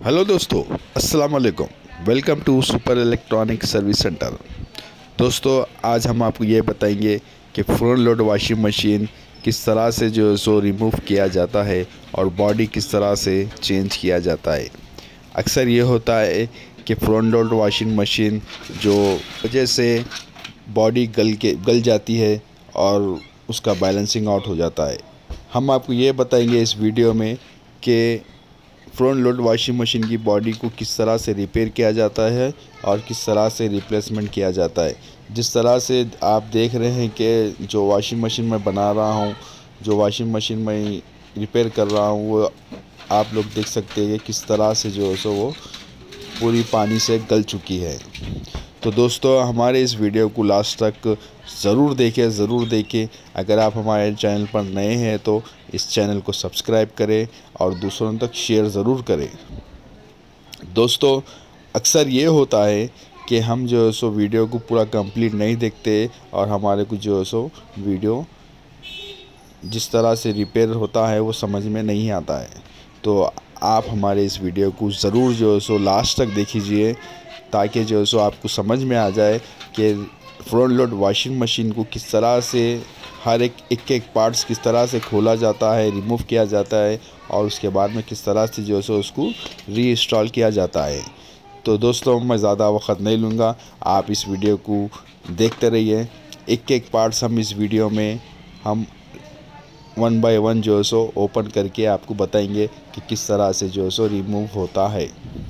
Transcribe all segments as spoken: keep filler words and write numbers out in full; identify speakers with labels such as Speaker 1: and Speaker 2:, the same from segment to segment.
Speaker 1: Hello दोस्तों, अस्सलाम वालेकुम। Welcome to super electronic service centre. दोस्तों, आज हम आपको ये बताएंगे कि फ्रंट लोड वॉशिंग मशीन किस तरह से जो है सो रिमूव किया जाता है और बॉडी किस तरह से चेंज किया जाता है। अक्सर ये होता है कि फ्रंट लोड वॉशिंग मशीन जो वजह से बॉडी गल के गल जाती है और उसका बैलेंसिंग आउट हो जाता है। हम आपको ये बताएंगे इस वीडियो में कि फ्रंट लोड वॉशिंग मशीन की बॉडी को किस तरह से रिपेयर किया जाता है और किस तरह से रिप्लेसमेंट किया जाता है। जिस तरह से आप देख रहे हैं कि जो वॉशिंग मशीन मैं बना रहा हूँ, जो वॉशिंग मशीन मैं रिपेयर कर रहा हूँ, वो आप लोग देख सकते हैं कि किस तरह से जो है सो वो पूरी पानी से गल चुकी है। तो दोस्तों, हमारे इस वीडियो को लास्ट तक ज़रूर देखें ज़रूर देखें। अगर आप हमारे चैनल पर नए हैं तो इस चैनल को सब्सक्राइब करें और दूसरों तक शेयर ज़रूर करें। दोस्तों, अक्सर ये होता है कि हम जो है सो वीडियो को पूरा कंप्लीट नहीं देखते और हमारे को जो है सो वीडियो जिस तरह से रिपेयर होता है वो समझ में नहीं आता है। तो आप हमारे इस वीडियो को ज़रूर जो है सो लास्ट तक देखिए ताकि जो है सो आपको समझ में आ जाए कि फ्रंट लोड वॉशिंग मशीन को किस तरह से हर एक एक एक पार्ट्स किस तरह से खोला जाता है, रिमूव किया जाता है और उसके बाद में किस तरह से जो है सो उसको रीइंस्टॉल किया जाता है। तो दोस्तों, मैं ज़्यादा वक्त नहीं लूँगा, आप इस वीडियो को देखते रहिए। एक एक पार्ट्स हम इस वीडियो में हम वन बाय वन जो है सो ओपन करके आपको बताएंगे कि किस तरह से जो है सो रिमूव होता है।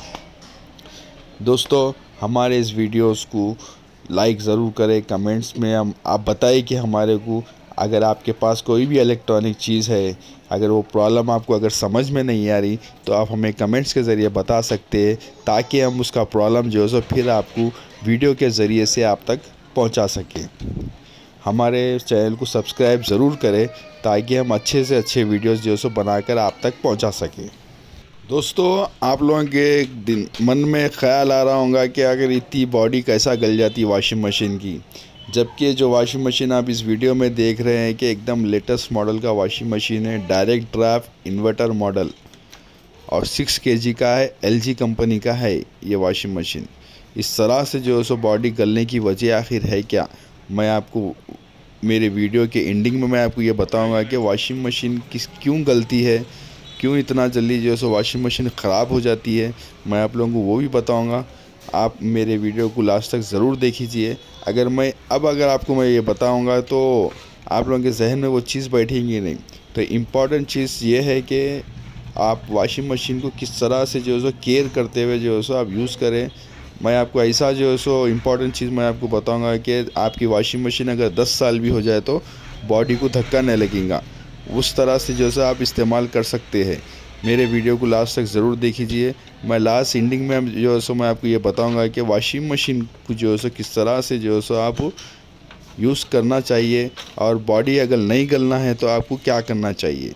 Speaker 1: दोस्तों, हमारे इस वीडियोस को लाइक ज़रूर करें। कमेंट्स में हम आप बताएं कि हमारे को अगर आपके पास कोई भी इलेक्ट्रॉनिक चीज़ है, अगर वो प्रॉब्लम आपको अगर समझ में नहीं आ रही तो आप हमें कमेंट्स के ज़रिए बता सकते हैं ताकि हम उसका प्रॉब्लम जो है सो फिर आपको वीडियो के ज़रिए से आप तक पहुंचा सकें। हमारे चैनल को सब्सक्राइब ज़रूर करें ताकि हम अच्छे से अच्छे वीडियोस जो है सो बनाकर आप तक पहुंचा सकें। दोस्तों, आप लोगों के दिन मन में ख़्याल आ रहा होगा कि अगर इतनी बॉडी कैसा गल जाती है वॉशिंग मशीन की, जबकि जो वॉशिंग मशीन आप इस वीडियो में देख रहे हैं कि एकदम लेटेस्ट मॉडल का वॉशिंग मशीन है, डायरेक्ट ड्राफ्ट इन्वर्टर मॉडल और सिक्स केजी का है, एलजी कंपनी का है ये वॉशिंग मशीन। इस तरह से जो है सो बॉडी गलने की वजह आखिर है क्या, मैं आपको मेरे वीडियो के एंडिंग में मैं आपको ये बताऊँगा कि वॉशिंग मशीन किस क्यों गलती है, क्यों इतना जल्दी जो है सो वॉशिंग मशीन ख़राब हो जाती है, मैं आप लोगों को वो भी बताऊंगा। आप मेरे वीडियो को लास्ट तक ज़रूर देखिए। अगर मैं अब अगर आपको मैं ये बताऊंगा तो आप लोगों के जहन में वो चीज़ बैठेंगी नहीं। तो इम्पॉर्टेंट चीज़ ये है कि आप वॉशिंग मशीन को किस तरह से जो है सो केयर करते हुए जो है सो आप यूज़ करें। मैं आपको ऐसा जो है सो इम्पॉर्टेंट चीज़ मैं आपको बताऊँगा कि आपकी वॉशिंग मशीन अगर दस साल भी हो जाए तो बॉडी को धक्का नहीं लगेगा, उस तरह से जो है आप इस्तेमाल कर सकते हैं। मेरे वीडियो को लास्ट तक ज़रूर देखिए। मैं लास्ट एंडिंग में जो है सो मैं आपको ये बताऊंगा कि वॉशिंग मशीन को जो है सो किस तरह से जो है सो आप यूज़ करना चाहिए और बॉडी अगर नहीं गलना है तो आपको क्या करना चाहिए।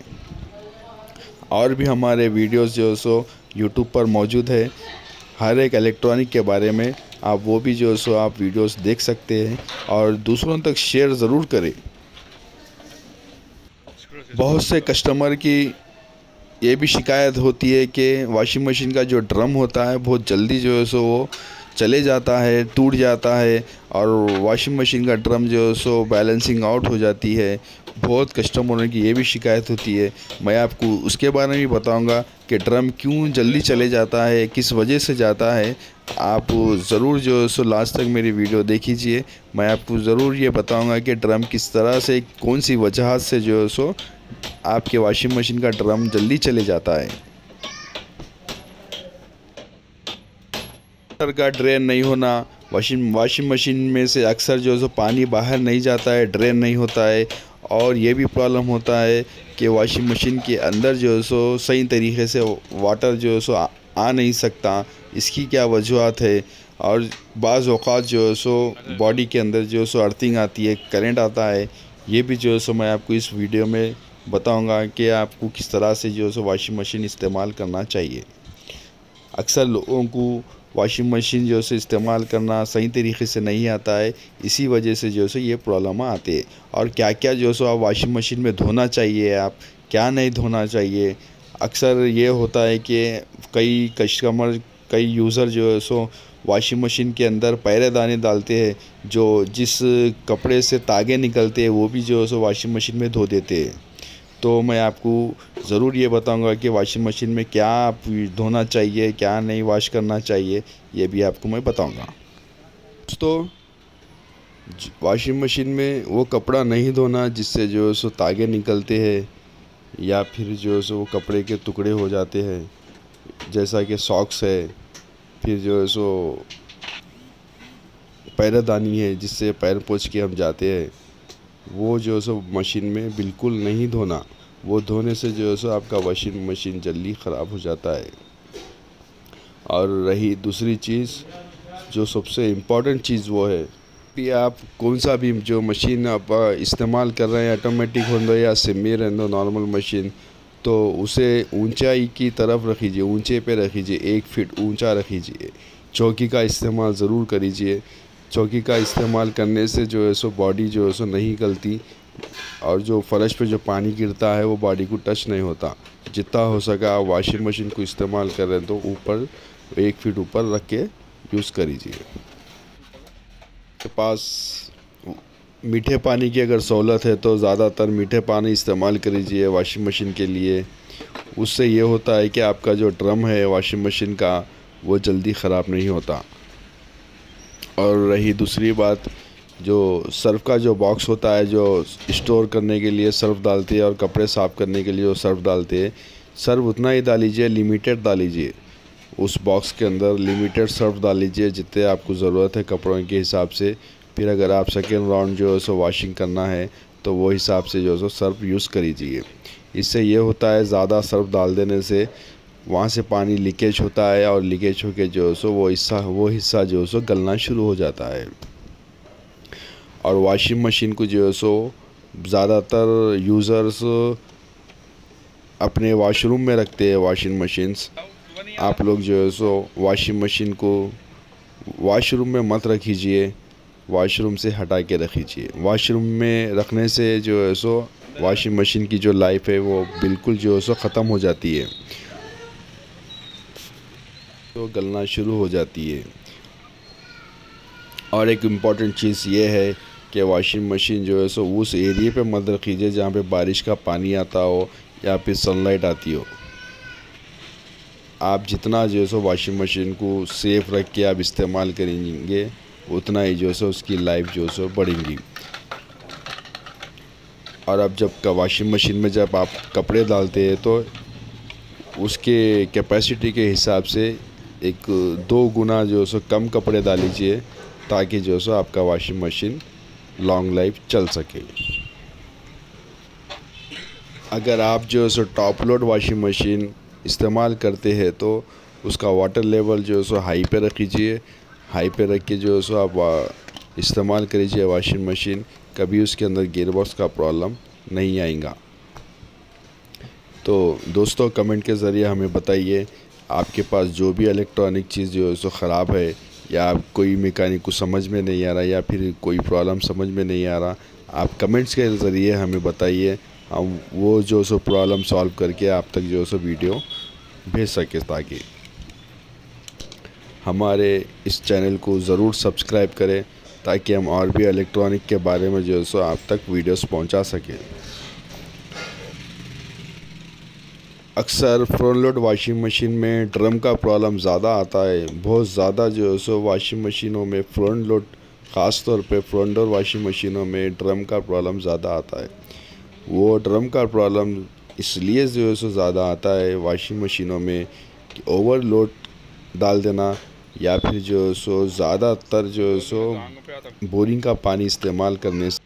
Speaker 1: और भी हमारे वीडियोस जो है सो यूट्यूब पर मौजूद है, हर एक इलेक्ट्रॉनिक के बारे में आप वो भी जो है सो आप वीडियोस देख सकते हैं और दूसरों तक शेयर ज़रूर करें। बहुत से कस्टमर की ये भी शिकायत होती है कि वॉशिंग मशीन का जो ड्रम होता है बहुत जल्दी जो है सो वो चले जाता है, टूट जाता है और वॉशिंग मशीन का ड्रम जो है सो बैलेंसिंग आउट हो जाती है। बहुत कस्टमरों की ये भी शिकायत होती है। मैं आपको उसके बारे में भी बताऊंगा कि ड्रम क्यों जल्दी चले जाता है, किस वजह से जाता है। आप ज़रूर जो है सो लास्ट तक मेरी वीडियो देखिए। मैं आपको ज़रूर ये बताऊंगा कि ड्रम किस तरह से, कौन सी वजह से जो है सो आपके वॉशिंग मशीन का ड्रम जल्दी चले जाता है। वाटर का ड्रेन नहीं होना, वॉशिंग वॉशिंग मशीन में से अक्सर जो है सो पानी बाहर नहीं जाता है, ड्रेन नहीं होता है। और ये भी प्रॉब्लम होता है कि वॉशिंग मशीन के अंदर जो है सो सही तरीके से वाटर जो है सो आ, आ नहीं सकता। इसकी क्या वजूहत है। और बाज़ औक़ात जो है सो बॉडी के अंदर जो है सो अर्थिंग आती है, करंट आता है। ये भी जो है सो मैं आपको इस वीडियो में बताऊंगा कि आपको किस तरह से जो है सो वॉशिंग मशीन इस्तेमाल करना चाहिए। अक्सर लोगों को वॉशिंग मशीन जो है इस्तेमाल करना सही तरीके से नहीं आता है, इसी वजह से जो है ये प्रॉब्लम आती है। और क्या क्या जो है आप वॉशिंग मशीन में धोना चाहिए, आप क्या नहीं धोना चाहिए, अक्सर ये होता है कि कई कस्टमर कई यूज़र जो है सो वॉशिंग मशीन के अंदर पैरेदानी डालते हैं, जो जिस कपड़े से तागे निकलते हैं वो भी जो है सो वॉशिंग मशीन में धो देते हैं। तो मैं आपको ज़रूर ये बताऊंगा कि वॉशिंग मशीन में क्या आप धोना चाहिए, क्या नहीं वॉश करना चाहिए, ये भी आपको मैं बताऊंगा। दोस्तों, वॉशिंग मशीन में वो कपड़ा नहीं धोना जिससे जो है सो तागे निकलते हैं या फिर जो है सो वो कपड़े के टुकड़े हो जाते हैं, जैसा कि सॉक्स है, फिर जो है सो पैरदानी है जिससे पैर पोंछ के हम जाते हैं, वो जो है सो मशीन में बिल्कुल नहीं धोना। वो धोने से जो है सो आपका वॉशिंग मशीन जल्दी ख़राब हो जाता है। और रही दूसरी चीज़, जो सबसे इम्पॉर्टेंट चीज़ वो है कि आप कौन सा भी जो मशीन आप इस्तेमाल कर रहे हैं, ऑटोमेटिक हो दो या सेमी रहने दो नॉर्मल मशीन, तो उसे ऊंचाई की तरफ रखिए, ऊंचे पे रखिए, एक फीट ऊंचा रखिए। चौकी का इस्तेमाल ज़रूर करिए। चौकी का इस्तेमाल करने से जो है सो बॉडी जो है सो नहीं गलती, और जो फर्श पे जो पानी गिरता है वो बॉडी को टच नहीं होता। जितना हो सका आप वॉशिंग मशीन को इस्तेमाल कर रहे हैं तो ऊपर एक फीट ऊपर रख के यूज़ करिए। के पास मीठे पानी की अगर सहूलत है तो ज़्यादातर मीठे पानी इस्तेमाल करिए वॉशिंग मशीन के लिए। उससे ये होता है कि आपका जो ड्रम है वॉशिंग मशीन का वो जल्दी ख़राब नहीं होता। और रही दूसरी बात, जो सर्फ़ का जो बॉक्स होता है जो स्टोर करने के लिए सर्फ़ डालती है और कपड़े साफ़ करने के लिए जो सर्फ़ डालते हैं, सर्फ़ उतना ही डालीजिए, लिमिटेड डालीजिए। उस बॉक्स के अंदर लिमिटेड सर्फ़ डाल लीजिए जितने आपको ज़रूरत है कपड़ों के हिसाब से। फिर अगर आप सेकेंड राउंड जो है सो वॉशिंग करना है तो वो हिसाब से जो है सो सर्फ़ यूज़ करिए। इससे ये होता है ज़्यादा सर्फ़ डाल देने से वहाँ से पानी लीकेज होता है, और लीकेज होकर जो है सो वो हिस्सा वो हिस्सा जो है सो गलना शुरू हो जाता है। और वॉशिंग मशीन को जो है सो ज़्यादातर यूज़र्स अपने वॉशरूम में रखते हैं वॉशिंग मशीन्स। आप लोग जो है सो वॉशिंग मशीन को वॉशरूम में मत रखिए, वॉशरूम से हटा के रखिए। वॉशरूम में रखने से जो है सो वॉशिंग मशीन की जो लाइफ है वो बिल्कुल जो है सो ख़त्म हो जाती है, तो गलना शुरू हो जाती है। और एक इम्पॉर्टेंट चीज़ ये है कि वॉशिंग मशीन जो है सो उस एरिया पे मत रखिए जहाँ पे बारिश का पानी आता हो या फिर सनलाइट आती हो। आप जितना जो है सो वॉशिंग मशीन को सेफ़ रख के आप इस्तेमाल करेंगे उतना ही जो है सो उसकी लाइफ जो है सो बढ़ेगी। और अब जब वॉशिंग मशीन में जब आप कपड़े डालते हैं तो उसके कैपेसिटी के हिसाब से एक दो गुना जो है सो कम कपड़े डाल लीजिए, ताकि जो है सो आपका वॉशिंग मशीन लॉन्ग लाइफ चल सके। अगर आप जो है सो टॉप लोड वॉशिंग मशीन इस्तेमाल करते हैं तो उसका वाटर लेवल जो है सो हाई पे रखिए। हाई पे रख के जो है सो आप इस्तेमाल करिए वॉशिंग मशीन, कभी उसके अंदर गियरबॉक्स का प्रॉब्लम नहीं आएगा। तो दोस्तों, कमेंट के ज़रिए हमें बताइए आपके पास जो भी इलेक्ट्रॉनिक चीज़ जो है सो ख़राब है, या कोई मैकेनिक को समझ में नहीं आ रहा, या फिर कोई प्रॉब्लम समझ में नहीं आ रहा, आप कमेंट्स के ज़रिए हमें बताइए। हम वो जो सो प्रॉब्लम सॉल्व करके आप तक जो सो वीडियो भेज सके, ताकि हमारे इस चैनल को ज़रूर सब्सक्राइब करें ताकि हम और भी इलेक्ट्रॉनिक के बारे में जो सो आप तक वीडियोस पहुंचा सकें। अक्सर फ्रंट लोड वॉशिंग मशीन में ड्रम का प्रॉब्लम ज़्यादा आता है। बहुत ज़्यादा जो है सो वॉशिंग मशीनों में फ्रंट लोड, ख़ास तौर पे फ्रंट डोर वॉशिंग मशीनों में ड्रम का प्रॉब्लम ज़्यादा आता है। वो ड्रम का प्रॉब्लम इसलिए जो है सो ज़्यादा आता है वॉशिंग मशीनों में कि ओवरलोड डाल देना, या फिर जो सो ज़्यादातर जो सो बोरिंग का पानी इस्तेमाल करने से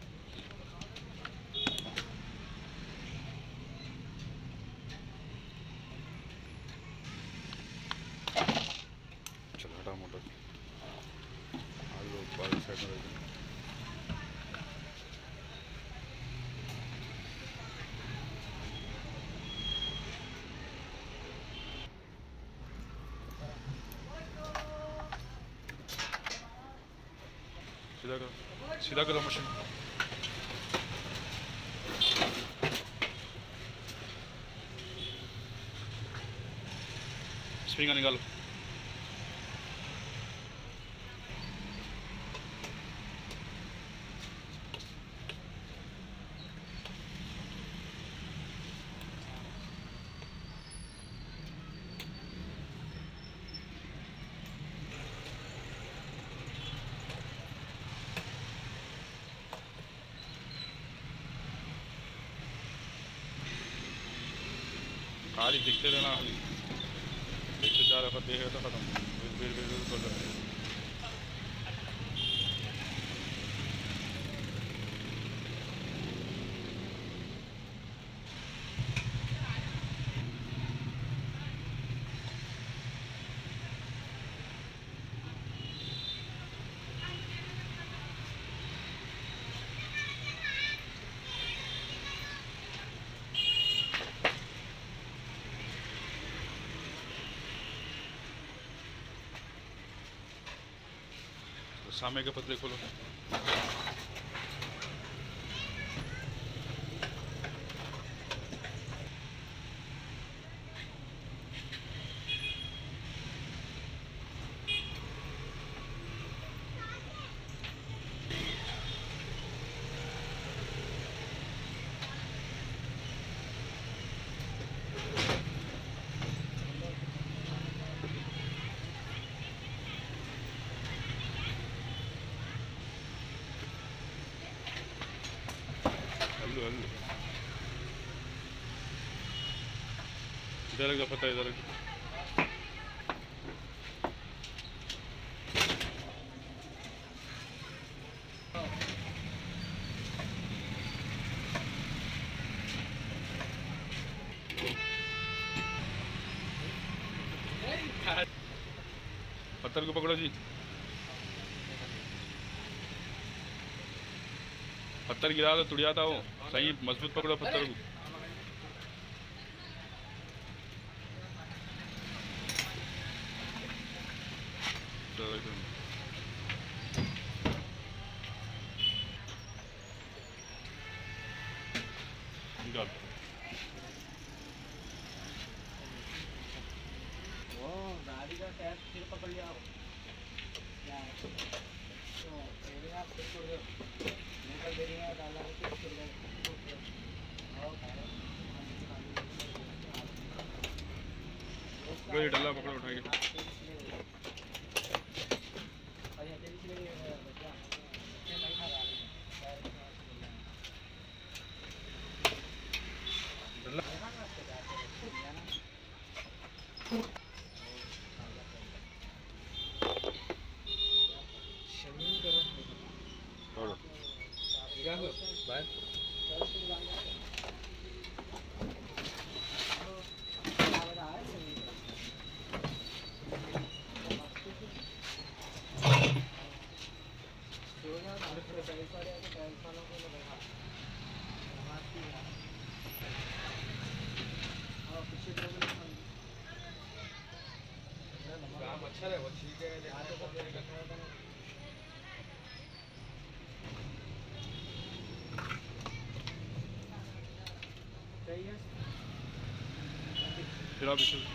Speaker 2: सीधा करो, सीधा करो मशीन। स्प्रिंग निकालो। खाली दिखते रहना, खाली देखते चार वक्त देखेगा तो खत्म। फिर फिर फिर कर सकते। सामने के पतले खोलो। हल्लू हल्लू इधर लग जा, पता इधर लग जा। पत्थर को पकड़ो जी, पत्थर गिरा तो टूट जाता हो। सही मजबूत पकड़ो पत्थर को। निकाल।
Speaker 3: वो गाड़ी का टैप फिर पकड़ लिया हो क्या? तो मेरे आप फिर छोड़ दो, निकल दे रही है डाला है फिर छोड़ दो।
Speaker 2: ये डल्ला पकड़ो उठाइए।
Speaker 3: काम अच्छा है, वो ठीक है। सही है।
Speaker 2: फिर आप इसे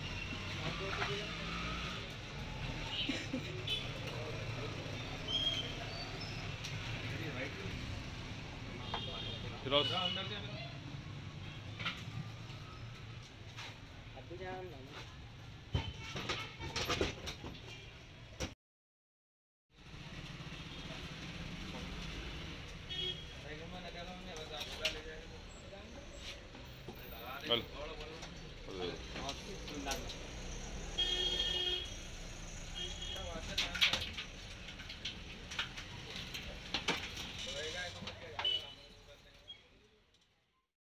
Speaker 2: फिर अंदर से
Speaker 3: अभी जान
Speaker 2: चल।